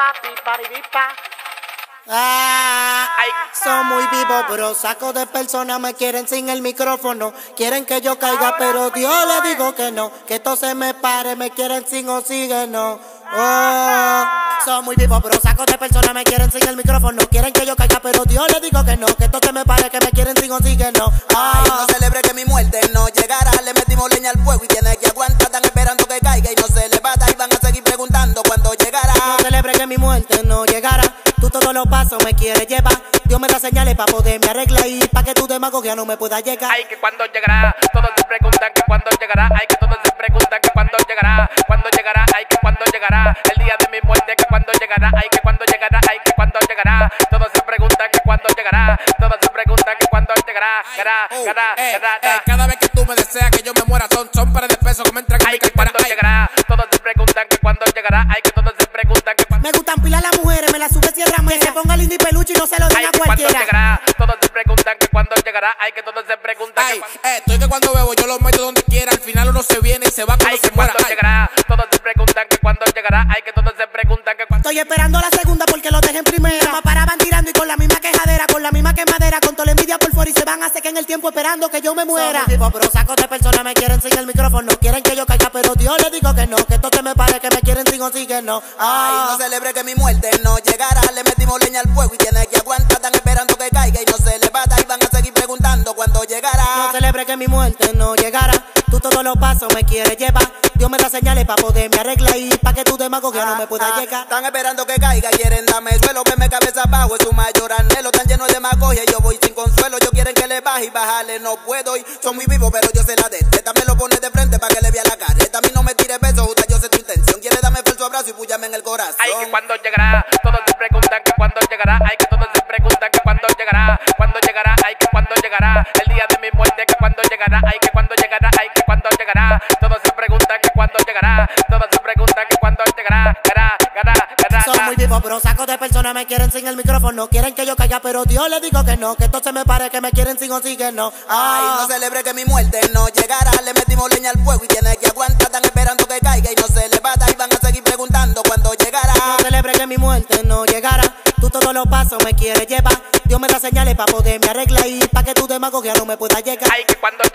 Son muy vivos, bro. Saco de personas, me quieren sin el micrófono. Quieren que yo caiga, pero Dios le digo que no. Que esto se me pare, me quieren sin oxígeno. Son muy vivos, bro. Saco de personas, me quieren sin el micrófono. Quieren que yo caiga, pero Dios le digo que no. Que esto se me pare, que me quieren sin oxígeno. No celebre que mi muerte no llegará. Le metimos leña al fuego y tiene que aguantar. Están esperando que caiga y no se levanta. Y van a seguir preguntando cuándo llegará. No celebre que mi muerte no llegará. Tú todos los pasos me quieres llevar. Dios me da señales para poderme arreglar y para que tu demagogia no me pueda llegar. Ay, que cuando llegará, todos se preguntan que cuando llegará. Ay, que todos se preguntan que cuando llegará. Cuando llegará, ay, que cuando llegará. El día de mi muerte, que cuando llegará. Ay, que cuando llegará, ay, que cuando llegará. Todos se preguntan que cuando llegará. Todos se preguntan que cuando llegará. Cada vez que tú me deseas que yo me muera son pares de pesos que me entregan. Ay, que cuando llegará. Todos se preguntan que cuando llegará. Ay, que todos se preguntan que cuando. Me gustan pilar las mujeres, me las sube Sierra Mera. Que se ponga lindo y peluche y no se lo den Ay, a que cuando cualquiera. llegará. Todos se preguntan que cuando llegará. Ay, que todos se preguntan que cuando. Estoy que cuando bebo yo lo meto donde quiera. Al final uno se viene y se va cuando Ay, se que muera. cuando llegará. Todos se preguntan que cuando llegará. Ay, que todos se preguntan que cuando. Estoy esperando la segunda porque lo dejen primera. Me paraban tirando y con la misma quejadera, con la misma quemadera, con toda la envidia por fuera y se van a secar en el tiempo esperando que yo me muera. Pero saco de personas me quieren sin el micrófono. Quieren que yo caiga, pero Dios le digo que no. Que esto se me pare, que me quieren sin oxígeno. No celebre que mi muerte no llegará. Le metimos leña al fuego y tiene que aguantar. Están esperando que caiga y no se levanta. Y van a seguir preguntando cuándo llegará. No celebre que mi muerte no llegará. Tú todos los pasos me quieres llevar. Dios me da señales para poderme arreglar y para que tu demagogia no me pueda llegar. Están esperando que caiga, quieren darme suelo, verme cabeza abajo, es su mayor anhelo. Tan lleno de demagogia, yo voy sin consuelo. Yo quieren que le baje y bajarle no puedo. Y son muy vivos, pero yo sé la de esta. Me lo pone de frente para que le vea la careta. A mí no me tire besos, justa, yo sé tu intención. Quiere darme falso abrazo y púllame en el corazón. Ay, que cuando llegará. Todos se preguntan que cuando llegará. Ay, que todos se preguntan que cuando llegará. Cuando llegará, ay, que cuando llegará. El día de mi muerte, que cuando llegará. Ay, que cuando llegará, ay, que cuando llegará. Todos se preguntan que cuando llegará. Todos se preguntan que cuando llegará. Son muy vivos, pero saco de personas me quieren sin el micrófono. Quieren que yo caiga, pero Dios le digo que no. Que esto se me pare, que me quieren sin oxígeno. No celebre que mi muerte no llegará. Le metimos leña al fuego y tiene que aguantar. Están esperando que caiga y no se levanta. Y van a seguir preguntando cuándo llegará. No celebre que mi muerte no llegará. Tú todos los pasos me quieres llevar. Dios me da señales para poderme arreglar y para que tu demagogia no me pueda llegar. Ay, que cuando